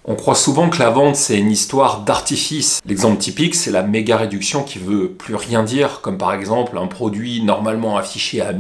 On croit souvent que la vente, c'est une histoire d'artifice. L'exemple typique, c'est la méga réduction qui veut plus rien dire, comme par exemple un produit normalement affiché à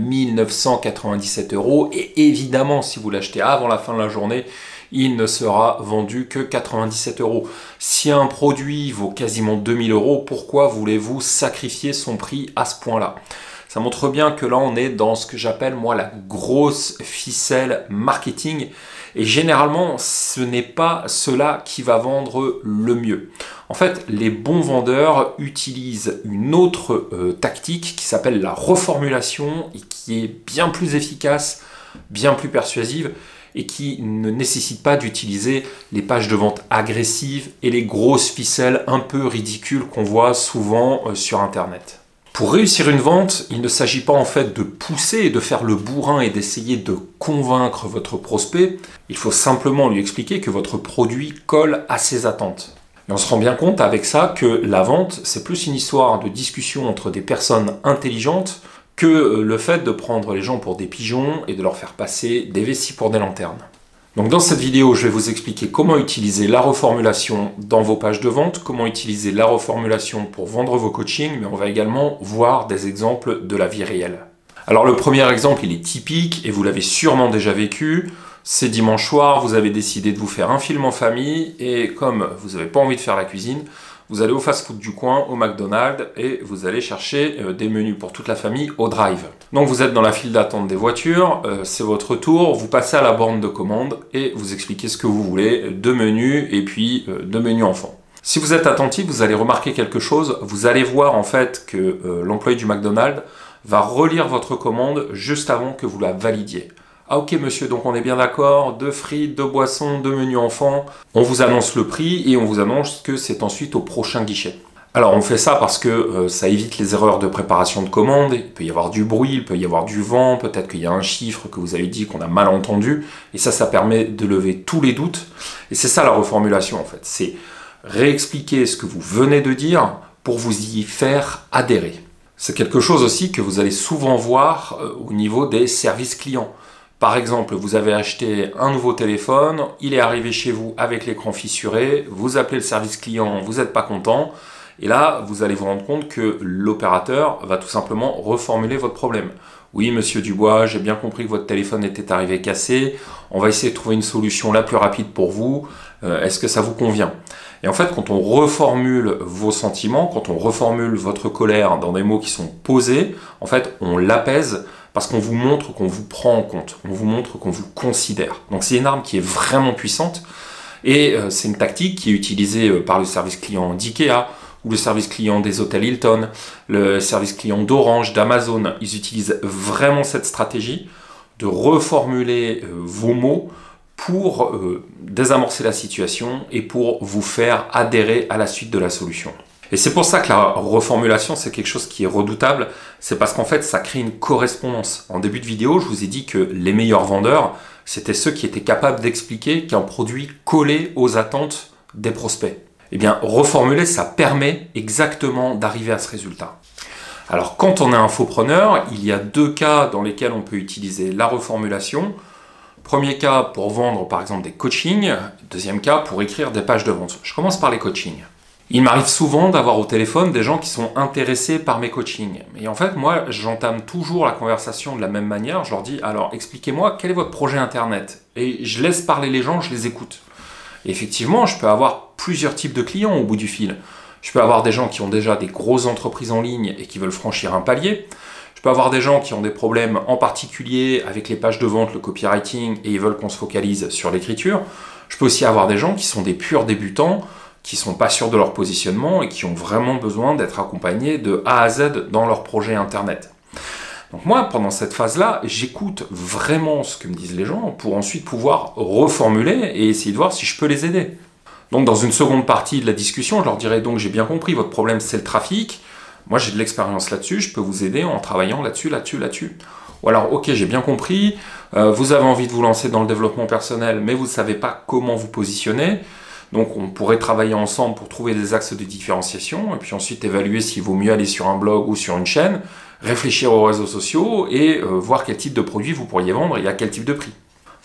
1997 € et évidemment, si vous l'achetez avant la fin de la journée, il ne sera vendu que 97 €. Si un produit vaut quasiment 2000 €, pourquoi voulez-vous sacrifier son prix à ce point-là? Ça montre bien que là, on est dans ce que j'appelle, moi, la grosse ficelle marketing. Et généralement, ce n'est pas cela qui va vendre le mieux. En fait, les bons vendeurs utilisent une autre tactique qui s'appelle la reformulation et qui est bien plus efficace, bien plus persuasive et qui ne nécessite pas d'utiliser les pages de vente agressives et les grosses ficelles un peu ridicules qu'on voit souvent sur Internet. Pour réussir une vente, il ne s'agit pas en fait de pousser et de faire le bourrin et d'essayer de convaincre votre prospect. Il faut simplement lui expliquer que votre produit colle à ses attentes. Et on se rend bien compte avec ça que la vente, c'est plus une histoire de discussion entre des personnes intelligentes que le fait de prendre les gens pour des pigeons et de leur faire passer des vessies pour des lanternes. Donc dans cette vidéo, je vais vous expliquer comment utiliser la reformulation dans vos pages de vente, comment utiliser la reformulation pour vendre vos coachings, mais on va également voir des exemples de la vie réelle. Alors le premier exemple, il est typique et vous l'avez sûrement déjà vécu. C'est dimanche soir, vous avez décidé de vous faire un film en famille et comme vous n'avez pas envie de faire la cuisine, vous allez au fast-food du coin, au McDonald's, et vous allez chercher des menus pour toute la famille au drive. Donc vous êtes dans la file d'attente des voitures, c'est votre tour, vous passez à la borne de commande et vous expliquez ce que vous voulez, 2 menus et puis 2 menus enfants. Si vous êtes attentif, vous allez remarquer quelque chose, vous allez voir en fait que l'employé du McDonald's va relire votre commande juste avant que vous la validiez. Ah ok monsieur, donc on est bien d'accord, 2 frites, 2 boissons, 2 menus enfants. On vous annonce le prix et on vous annonce que c'est ensuite au prochain guichet. Alors on fait ça parce que ça évite les erreurs de préparation de commande. Il peut y avoir du bruit, il peut y avoir du vent, peut-être qu'il y a un chiffre que vous avez dit qu'on a mal entendu. Et ça permet de lever tous les doutes. Et c'est ça la reformulation en fait. C'est réexpliquer ce que vous venez de dire pour vous y faire adhérer. C'est quelque chose aussi que vous allez souvent voir au niveau des services clients. Par exemple, vous avez acheté un nouveau téléphone, il est arrivé chez vous avec l'écran fissuré, vous appelez le service client, vous n'êtes pas content, et là, vous allez vous rendre compte que l'opérateur va tout simplement reformuler votre problème. Oui, monsieur Dubois, j'ai bien compris que votre téléphone était arrivé cassé, on va essayer de trouver une solution la plus rapide pour vous, est-ce que ça vous convient? Et en fait, quand on reformule vos sentiments, quand on reformule votre colère dans des mots qui sont posés, en fait, on l'apaise, parce qu'on vous montre qu'on vous prend en compte, on vous montre qu'on vous considère. Donc c'est une arme qui est vraiment puissante et c'est une tactique qui est utilisée par le service client d'IKEA ou le service client des hôtels Hilton, le service client d'Orange, d'Amazon. Ils utilisent vraiment cette stratégie de reformuler vos mots pour désamorcer la situation et pour vous faire adhérer à la suite de la solution. Et c'est pour ça que la reformulation, c'est quelque chose qui est redoutable. C'est parce qu'en fait, ça crée une correspondance. En début de vidéo, je vous ai dit que les meilleurs vendeurs, c'était ceux qui étaient capables d'expliquer qu'un produit collait aux attentes des prospects. Eh bien, reformuler, ça permet exactement d'arriver à ce résultat. Alors, quand on est infopreneur, il y a 2 cas dans lesquels on peut utiliser la reformulation. Premier cas, pour vendre, par exemple, des coachings. Deuxième cas, pour écrire des pages de vente. Je commence par les coachings. Il m'arrive souvent d'avoir au téléphone des gens qui sont intéressés par mes coachings. Et en fait, moi, j'entame toujours la conversation de la même manière. Je leur dis, alors, expliquez-moi, quel est votre projet Internet? Et je laisse parler les gens, je les écoute. Et effectivement, je peux avoir plusieurs types de clients au bout du fil. Je peux avoir des gens qui ont déjà des grosses entreprises en ligne et qui veulent franchir un palier. Je peux avoir des gens qui ont des problèmes en particulier avec les pages de vente, le copywriting, et ils veulent qu'on se focalise sur l'écriture. Je peux aussi avoir des gens qui sont des purs débutants, qui ne sont pas sûrs de leur positionnement et qui ont vraiment besoin d'être accompagnés de A à Z dans leur projet Internet. Donc moi, pendant cette phase-là, j'écoute vraiment ce que me disent les gens pour ensuite pouvoir reformuler et essayer de voir si je peux les aider. Donc dans une seconde partie de la discussion, je leur dirai donc j'ai bien compris, votre problème c'est le trafic, moi j'ai de l'expérience là-dessus, je peux vous aider en travaillant là-dessus. Ou alors ok, j'ai bien compris, vous avez envie de vous lancer dans le développement personnel, mais vous ne savez pas comment vous positionner. Donc on pourrait travailler ensemble pour trouver des axes de différenciation et puis ensuite évaluer s'il vaut mieux aller sur un blog ou sur une chaîne, réfléchir aux réseaux sociaux et voir quel type de produit vous pourriez vendre et à quel type de prix.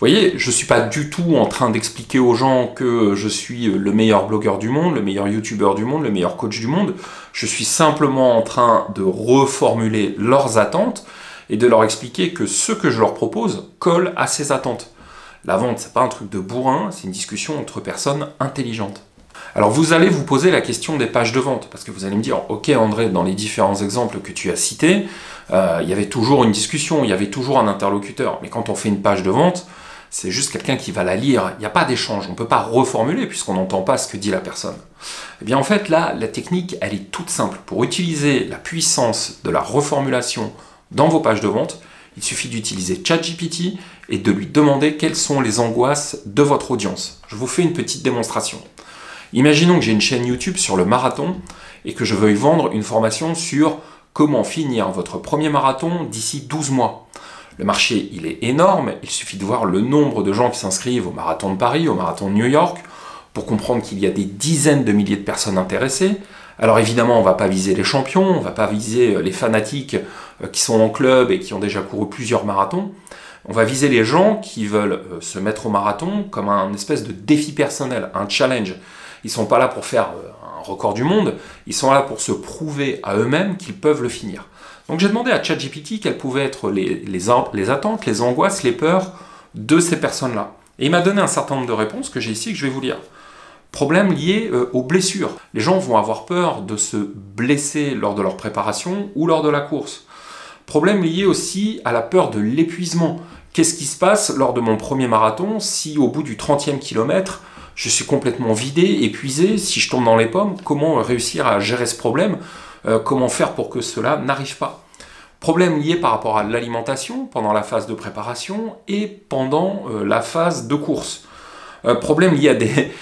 voyez, je ne suis pas du tout en train d'expliquer aux gens que je suis le meilleur blogueur du monde, le meilleur youtubeur du monde, le meilleur coach du monde. Je suis simplement en train de reformuler leurs attentes et de leur expliquer que ce que je leur propose colle à ces attentes. La vente, c'est pas un truc de bourrin, c'est une discussion entre personnes intelligentes. Alors vous allez vous poser la question des pages de vente, parce que vous allez me dire, ok André, dans les différents exemples que tu as cités, il y avait toujours une discussion, il y avait toujours un interlocuteur. Mais quand on fait une page de vente, c'est juste quelqu'un qui va la lire, il n'y a pas d'échange, on ne peut pas reformuler puisqu'on n'entend pas ce que dit la personne. Eh bien en fait là, la technique, elle est toute simple. Pour utiliser la puissance de la reformulation dans vos pages de vente, il suffit d'utiliser ChatGPT et de lui demander quelles sont les angoisses de votre audience. Je vous fais une petite démonstration. Imaginons que j'ai une chaîne YouTube sur le marathon et que je veuille vendre une formation sur comment finir votre premier marathon d'ici 12 mois. Le marché, il est énorme, il suffit de voir le nombre de gens qui s'inscrivent au marathon de Paris, au marathon de New York, pour comprendre qu'il y a des dizaines de milliers de personnes intéressées. Alors évidemment, on ne va pas viser les champions, on ne va pas viser les fanatiques qui sont en club et qui ont déjà couru plusieurs marathons. On va viser les gens qui veulent se mettre au marathon comme un espèce de défi personnel, un challenge. Ils ne sont pas là pour faire un record du monde, ils sont là pour se prouver à eux-mêmes qu'ils peuvent le finir. Donc j'ai demandé à ChatGPT quelles pouvaient être les attentes, les angoisses, les peurs de ces personnes-là. Et il m'a donné un certain nombre de réponses que j'ai ici et que je vais vous lire. Problème lié aux blessures. Les gens vont avoir peur de se blesser lors de leur préparation ou lors de la course. Problème lié aussi à la peur de l'épuisement. Qu'est-ce qui se passe lors de mon premier marathon si au bout du 30e kilomètre, je suis complètement vidé, épuisé, si je tombe dans les pommes, comment réussir à gérer ce problème? Comment faire pour que cela n'arrive pas? Problème lié par rapport à l'alimentation pendant la phase de préparation et pendant la phase de course. Problème lié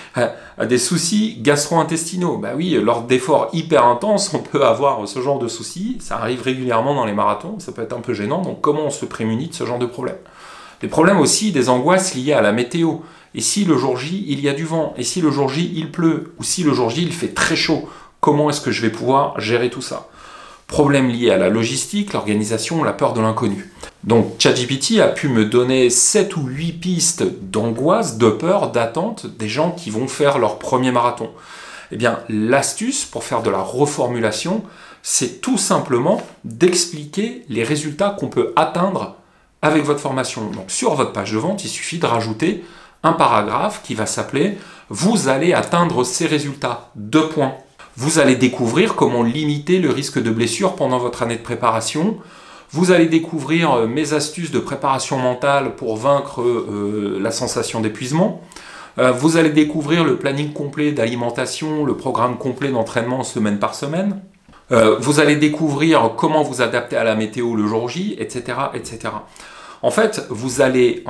à des soucis gastro-intestinaux. Bah oui, lors d'efforts hyper intenses, on peut avoir ce genre de soucis. Ça arrive régulièrement dans les marathons, ça peut être un peu gênant. Donc comment on se prémunit de ce genre de problème? Des problèmes aussi, des angoisses liées à la météo. Et si le jour J, il y a du vent? Et si le jour J, il pleut? Ou si le jour J, il fait très chaud? Comment est-ce que je vais pouvoir gérer tout ça? Problèmes liés à la logistique, l'organisation, la peur de l'inconnu. Donc ChatGPT a pu me donner 7 ou 8 pistes d'angoisse, de peur, d'attente des gens qui vont faire leur premier marathon. Eh bien, l'astuce pour faire de la reformulation, c'est tout simplement d'expliquer les résultats qu'on peut atteindre avec votre formation. Donc sur votre page de vente, il suffit de rajouter un paragraphe qui va s'appeler « Vous allez atteindre ces résultats ». 2 points. Vous allez découvrir comment limiter le risque de blessure pendant votre année de préparation. Vous allez découvrir mes astuces de préparation mentale pour vaincre la sensation d'épuisement. Vous allez découvrir le planning complet d'alimentation, le programme complet d'entraînement semaine par semaine. Vous allez découvrir comment vous adapter à la météo le jour J, etc., etc. En fait, vous allez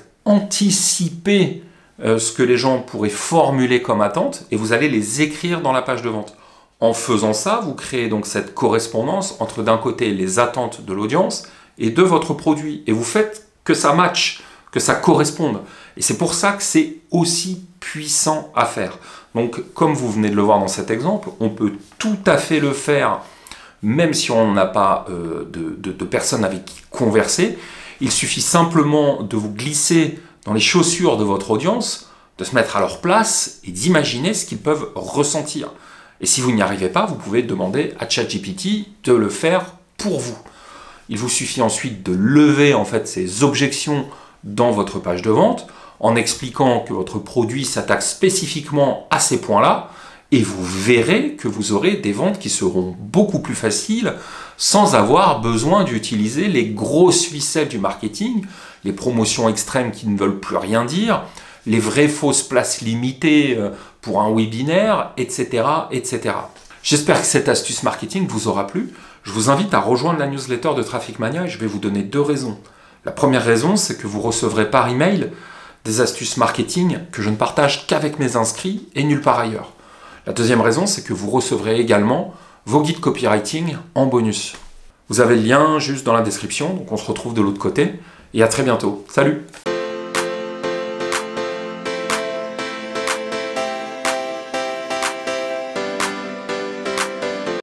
anticiper ce que les gens pourraient formuler comme attente et vous allez les écrire dans la page de vente. En faisant ça, vous créez donc cette correspondance entre d'un côté les attentes de l'audience et de votre produit. Et vous faites que ça matche, que ça corresponde. Et c'est pour ça que c'est aussi puissant à faire. Donc, comme vous venez de le voir dans cet exemple, on peut tout à fait le faire, même si on n'a pas de personnes avec qui converser. Il suffit simplement de vous glisser dans les chaussures de votre audience, de se mettre à leur place et d'imaginer ce qu'ils peuvent ressentir. Et si vous n'y arrivez pas, vous pouvez demander à ChatGPT de le faire pour vous. Il vous suffit ensuite de lever ces objections dans votre page de vente en expliquant que votre produit s'attaque spécifiquement à ces points-là et vous verrez que vous aurez des ventes qui seront beaucoup plus faciles sans avoir besoin d'utiliser les grosses ficelles du marketing, les promotions extrêmes qui ne veulent plus rien dire, les vraies fausses places limitées pour un webinaire, etc., etc. J'espère que cette astuce marketing vous aura plu. Je vous invite à rejoindre la newsletter de Traffic Mania et je vais vous donner 2 raisons. La première raison, c'est que vous recevrez par email des astuces marketing que je ne partage qu'avec mes inscrits et nulle part ailleurs. La deuxième raison, c'est que vous recevrez également vos guides copywriting en bonus. Vous avez le lien juste dans la description, donc on se retrouve de l'autre côté et à très bientôt. Salut!